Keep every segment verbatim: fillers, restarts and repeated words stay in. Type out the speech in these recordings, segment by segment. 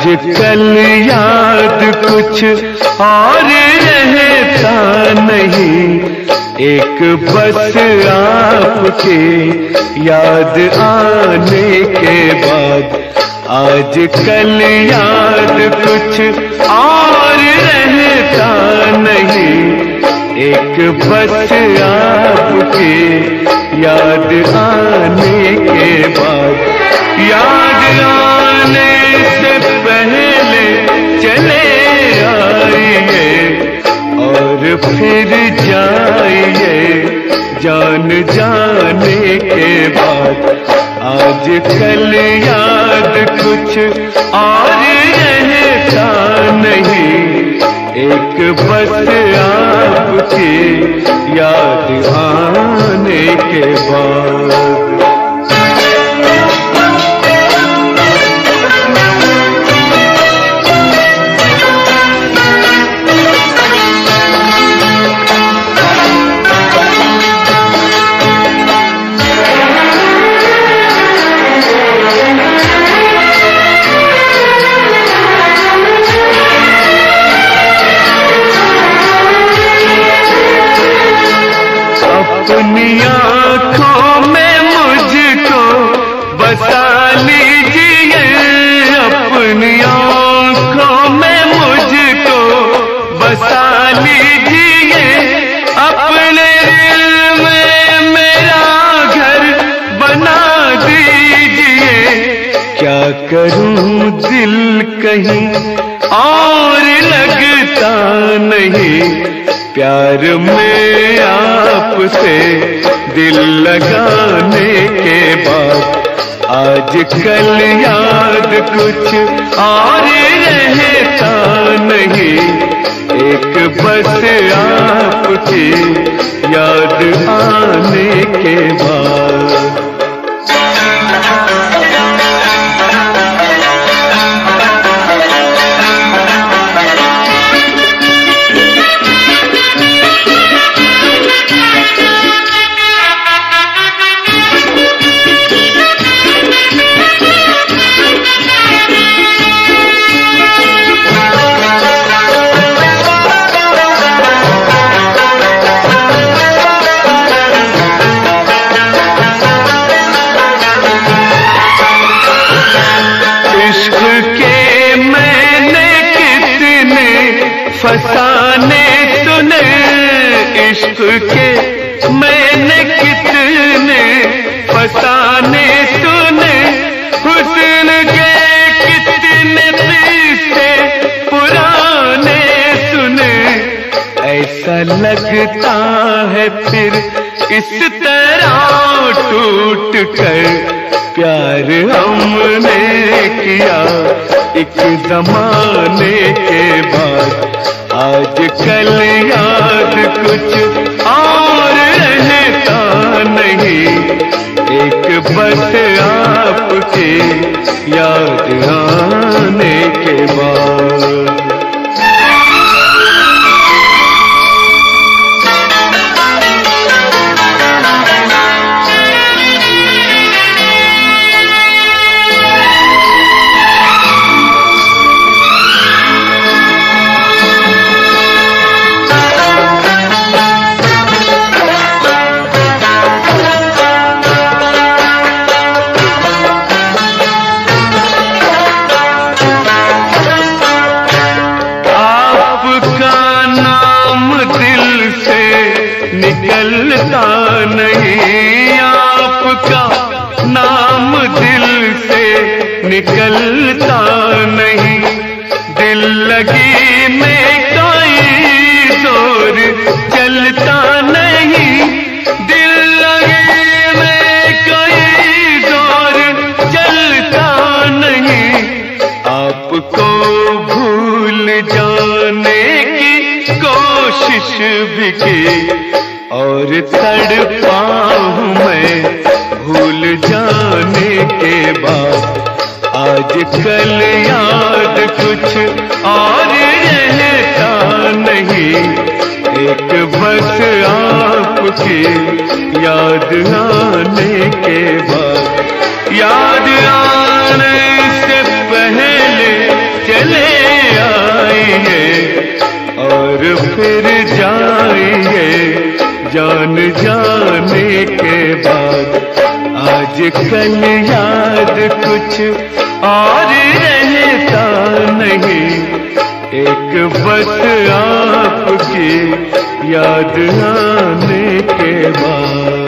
आजकल याद कुछ और रहता नहीं, एक बस आपके याद आने के बाद। आजकल याद कुछ और रहता नहीं, एक बस आपके याद आने के बाद। याद आने से पहले चले आइए और फिर जाइए जान जाने के बाद। आजकल याद कुछ और रहता नहीं, एक बस आपके याद आने के बाद। अपनी आँखों में मुझको बसा लीजिए, अपनी आँखों में मुझको बसा लीजिए, अपने दिल में मेरा घर बना दीजिए। क्या करूं दिल कहीं और लगता नहीं, प्यार में आपसे दिल लगाने के बाद। आजकल याद कुछ और रहता नहीं, एक बस आपकी याद आने के बाद। फसाने तूने इश्क के मैंने कितने फसाने तूने, हुस्न के कितने किस्से पुराने सुने। ऐसा लगता है फिर इस तरह टूट कर प्यार हमने किया एक जमाने के बाद। आजकल याद कुछ और रहता नहीं, एक बस आपके याद आने के बाद। निकलता नहीं, आपका नाम दिल से निकलता नहीं। दिल लगी में कोई जोर चलता नहीं, दिल लगी में कोई जोर चलता नहीं। आपको भूल जाने की कोशिश भी की और तड़पा हूँ मैं भूल जाने के बाद। आजकल याद कुछ और रहता नहीं, एक बस आपकी याद आने के बाद। याद आने से पहले फिर जाएंगे जान जाने के बाद। आज कल याद कुछ और रहता नहीं, एक बस आपकी याद आने के बाद।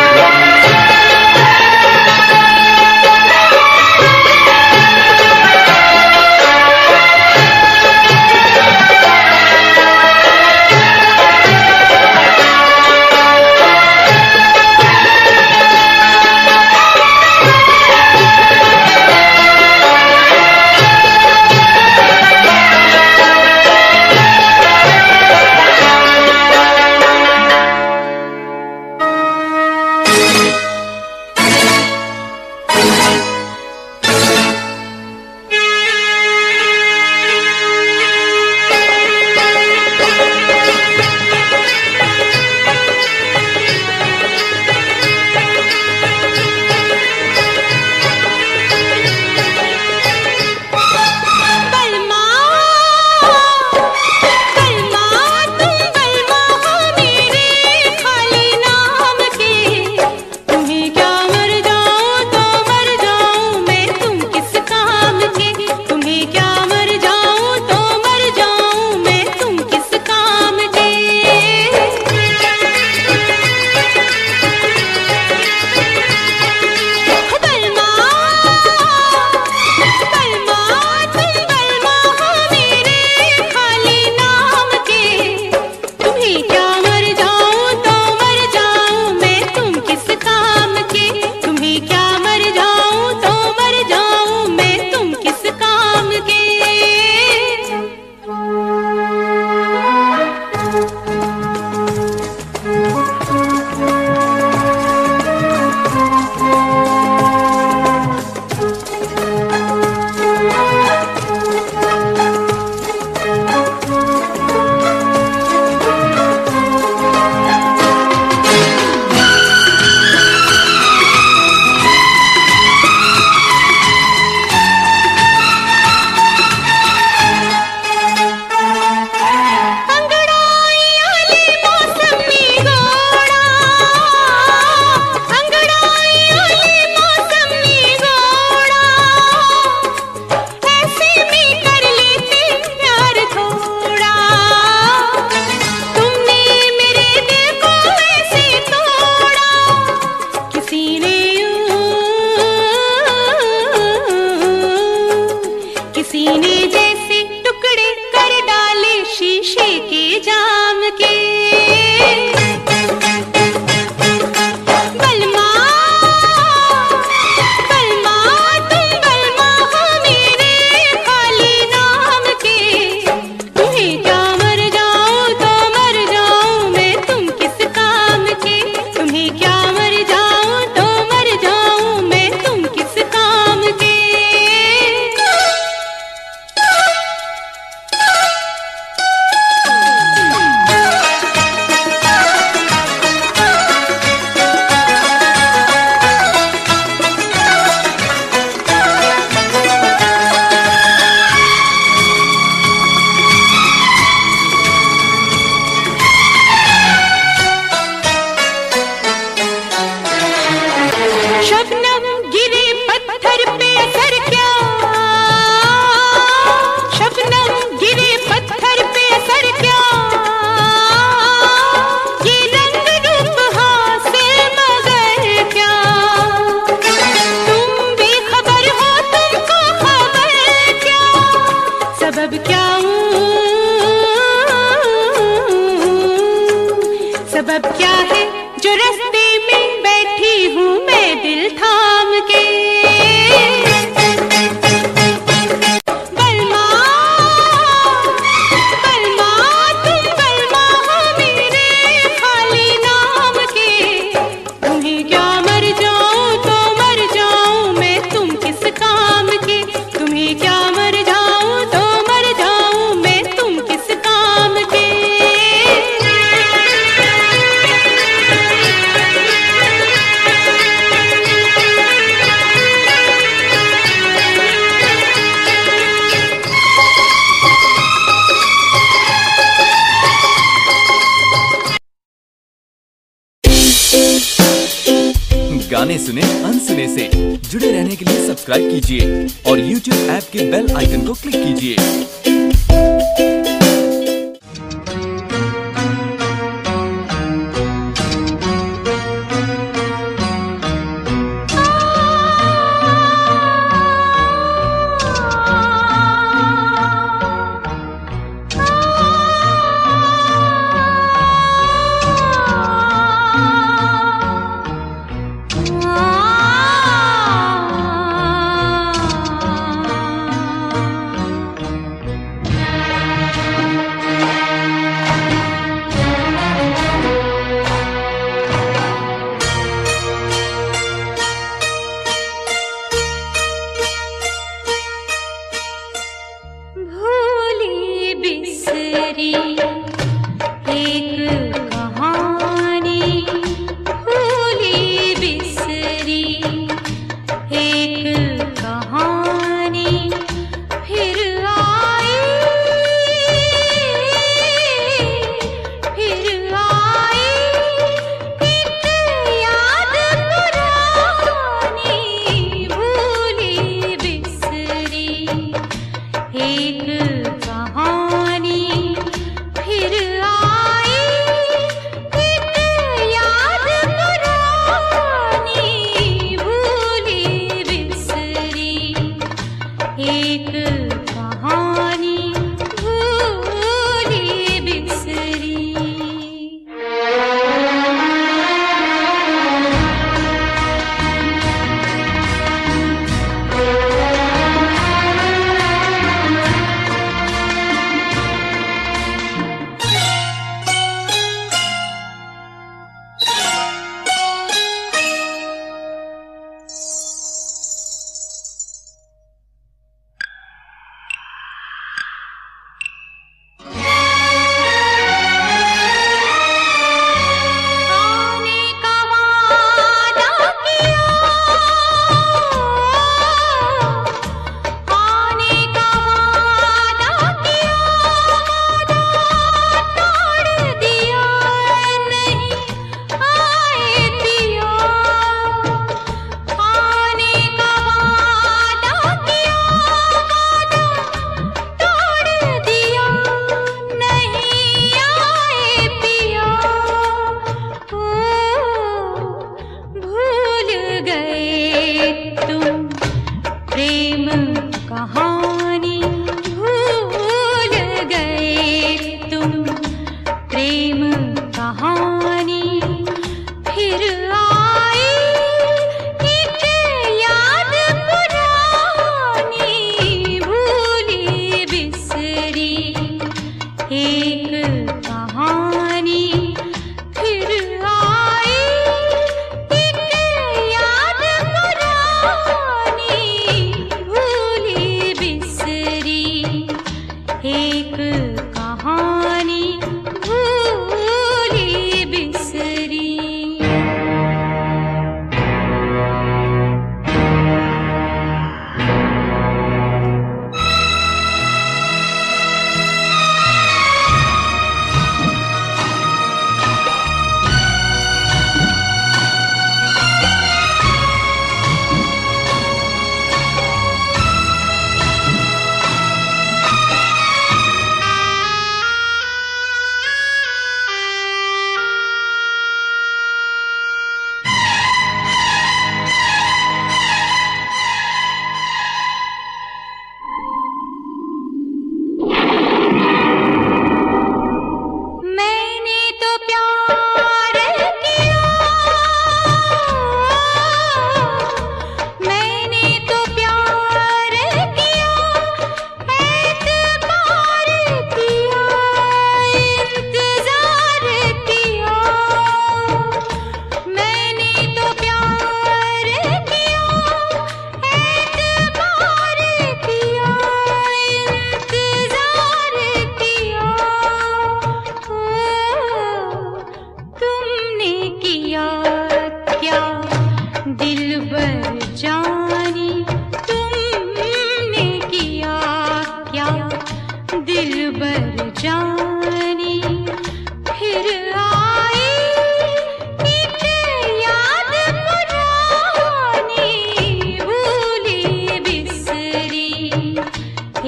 सबब क्या है जो रास्ते में बैठी हूँ मैं दिल थाम के। बलमा बलमा तुम बलमा हो मेरे खाली नाम के। तुम्हें क्या मर जाऊं तो मर जाऊं मैं तुम किस काम के। तुम्हें क्या मर जाऊं तो मर जाऊं मैं तुम किस काम के। देखने से। जुड़े रहने के लिए सब्सक्राइब कीजिए और यूट्यूब ऐप के बेल आइकन को क्लिक कीजिए।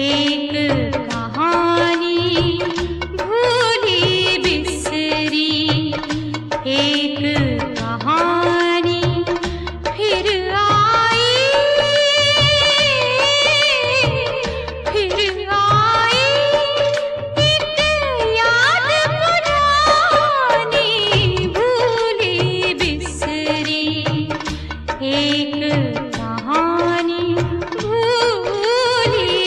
एक कहानी भूली बिसरी, एक कहानी फिर आई, फिर आई एक याद पुरानी भूली बिसरी, एक कहानी भूली।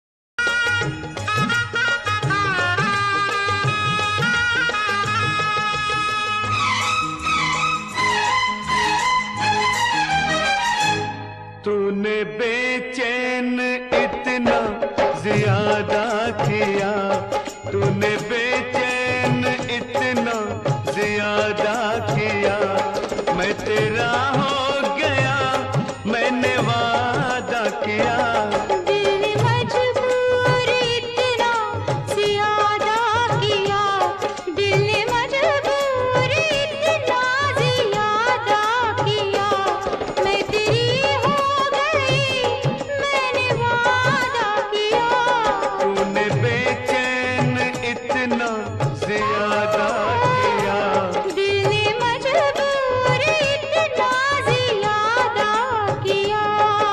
तूने बेचैन इतना ज्यादा किया, तूने बेचैन इतना ज्यादा किया, मैं तेरा हो गया, मैंने वादा किया। दिल मजबूर इतना ज्यादा किया, दिल मजबूर इतना ज्यादा किया, मैं तेरी हो गई, मैंने वादा किया। तूने बेचैन इतना ज्यादा किया, दिल मजबूर इतना ज्यादा किया।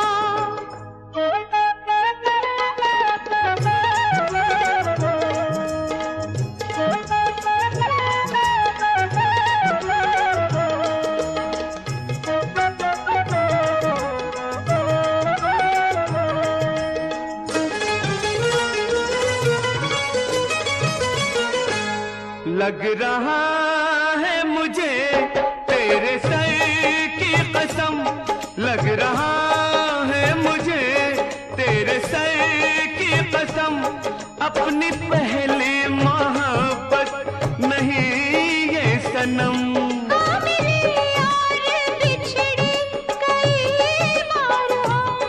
लग रहा है मुझे तेरे सर की कसम, लग रहा है मुझे तेरे सर की कसम, अपनी पहली मोहब्बत नहीं ये सनम। हाँ मिले और बिछड़े कई बार हम,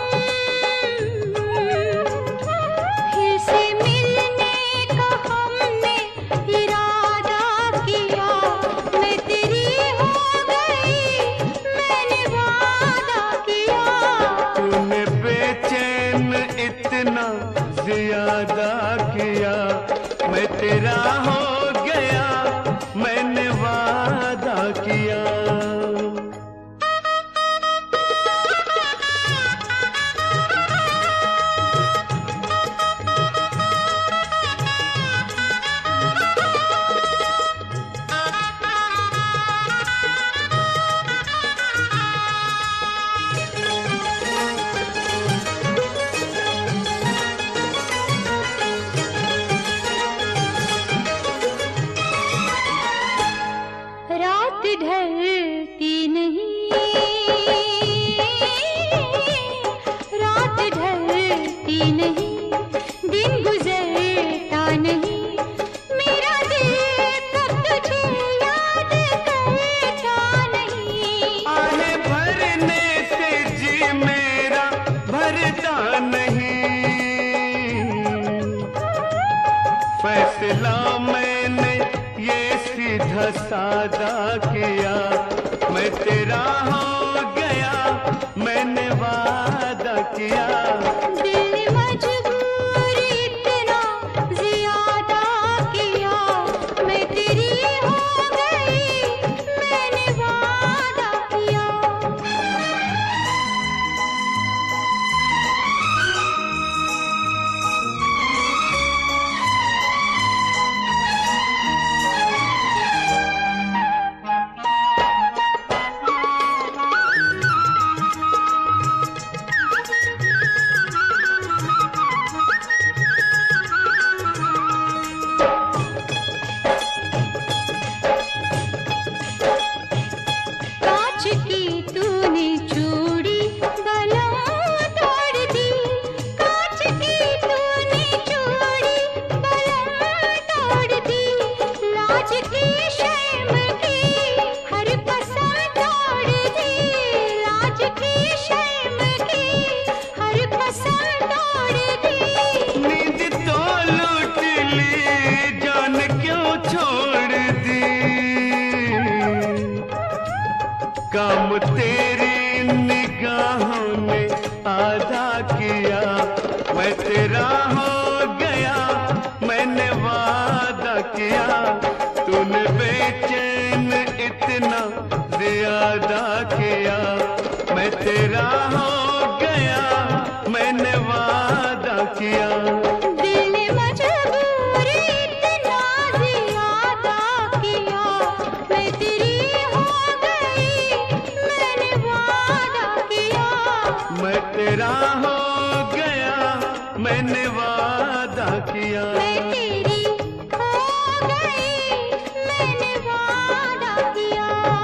फिर से मिलने का हमने इरादा किया, मैं तेरी हो गई, मैंने वादा किया। तूने बेचैन इतना ज्यादा किया, मैं तेरा हो गया, मैंने वादा किया। रात ढलती नहीं, रात ढलती नहीं, दिन गुजरता नहीं, मेरा दिल कब तुझे याद करता नहीं। आहे भरने से जी मेरा भरता नहीं, फैसला मैंने ये सीधा सादा किया, मैं तेरा हो गया, मैंने वादा किया। दिल मजबूर इतना ज्यादा किया, मैं तेरी हो गई, मैंने वादा किया। मैंने वादा किया। मैं तेरी हो गई, मैंने वादा किया।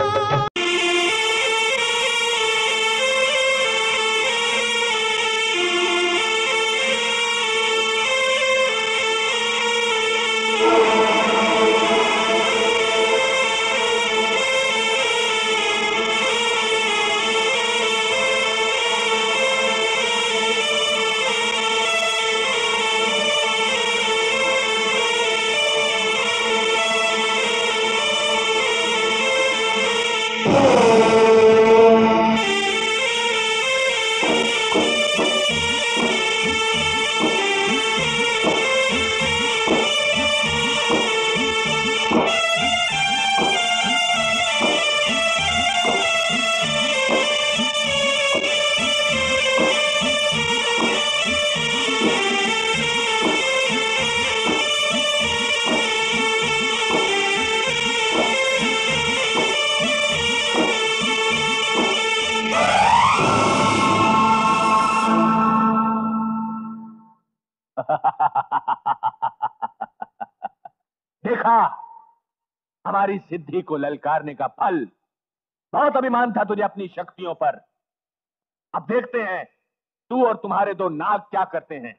देखा, हमारी सिद्धि को ललकारने का फल। बहुत अभिमान था तुझे अपनी शक्तियों पर। अब देखते हैं तू और तुम्हारे दो नाग क्या करते हैं।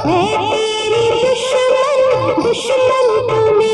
मैं तेरी दुश्मन दुश्मन तू